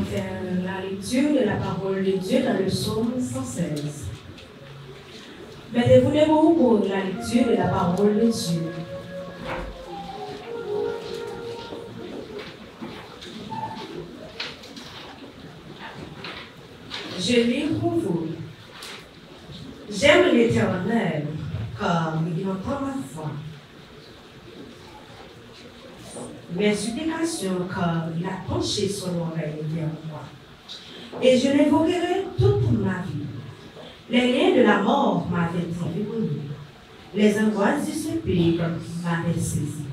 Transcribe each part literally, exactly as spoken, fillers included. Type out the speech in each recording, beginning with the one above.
allons faire la lecture de la parole de Dieu dans le psaume cent seize. Mettez-vous debout pour la lecture de la parole de Dieu. Je lis pour vous. J'aime l'Éternel, car il entend ma voix. Mes supplications, car il a penché son oreille vers moi. Et je l'évoquerai toute ma vie. Les liens de la mort m'avaient environné. Les angoisses du sépulcre m'avaient saisi.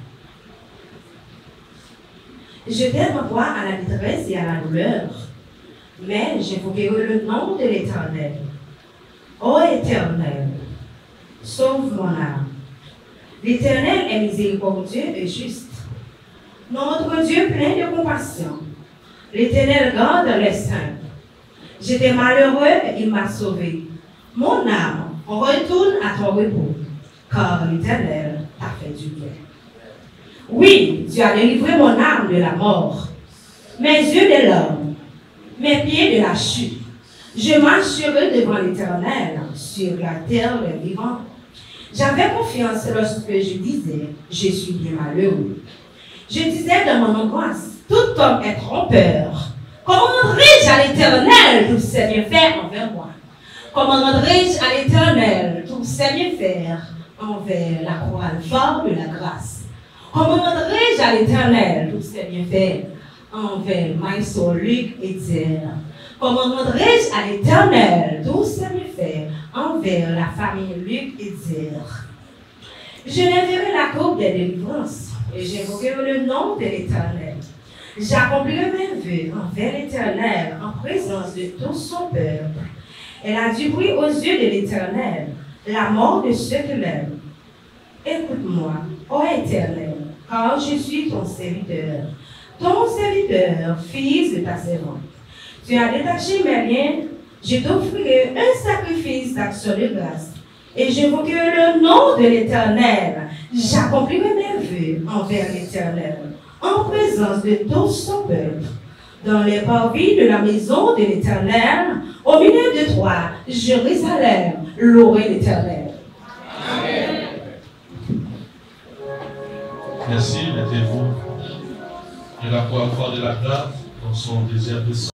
Je t'aime voix à la détresse et à la douleur, mais j'évoquerai le nom de l'Éternel. Ô Éternel, sauve mon âme. L'Éternel est miséricordieux et juste. Notre Dieu plein de compassion. L'Éternel garde les saints. J'étais malheureux et il m'a sauvé. Mon âme, retourne à ton repos, car l'Éternel t'a fait du bien. Oui, tu as délivré mon âme de la mort, mes yeux de l'homme, mes pieds de la chute. Je marcherai devant l'Éternel sur la terre des vivants. J'avais confiance lorsque je disais, je suis bien malheureux. Je disais dans mon angoisse, tout homme est trompeur. Comment rendrai-je à l'Éternel tous ses bienfaits envers moi? Comment rendrai-je à l'Éternel tous ses bienfaits envers la couronne forte de la grâce? Comment rendrai-je à l'Éternel tous ses bienfaits envers Maïso, Luc et Dieu? Comment rendrai-je à l'Éternel tous ses bienfaits envers la famille Luc et Dieu? Je lèverai la coupe des délivrances et j'invoquerai le nom de l'Éternel. J'accomplirai mes vœux envers l'Éternel en présence de tout son peuple. Elle a du bruit aux yeux de l'Éternel, la mort de ceux qui l'aiment. Écoute-moi, ô Éternel, car je suis ton serviteur, ton serviteur, fils de ta servante. Tu as détaché mes liens, je t'offrirai un sacrifice d'action de grâce, et j'invoquerai le nom de l'Éternel. J'accomplirai mes vœux envers l'Éternel, en présence de tout son peuple. Dans les parvis de la maison de l'Éternel, au milieu de toi, Jérusalem, louez l'Éternel. Amen. Merci, mettez-vous. Et la foi de la grâce dans son désert de sang.